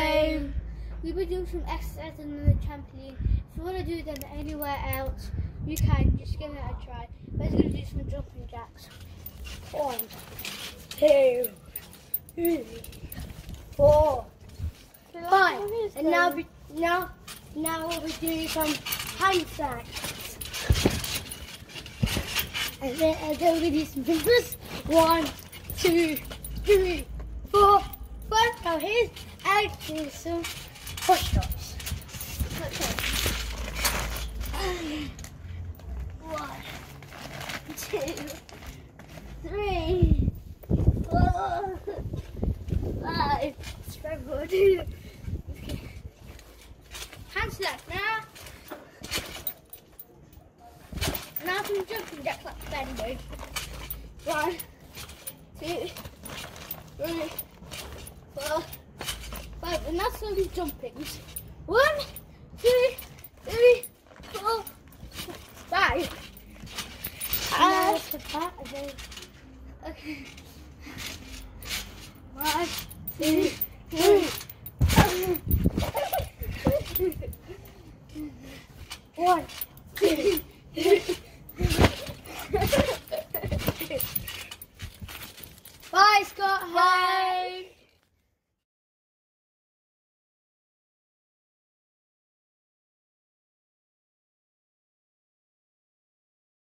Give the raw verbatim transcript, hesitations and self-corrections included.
time. We'll be doing some exercises on the trampoline. If you want to do them anywhere else, you can. Just give it a try. We're going to do some jumping jacks. One, two, three, four, five. And now, we, now, now we'll be doing some handstands. And then, and then we'll do some jumpers. One, two, three, four, five. Now here's and do some push-ups. Okay. One, two, three, four, five. Seven. Okay. Hands left now. Now some jumping jacks like bending. One, two, three, four, five. And now some jumpings. One, two, three, four, five. And the back again. Okay. One, two, three. One, two, three. Bye, Scott. Bye.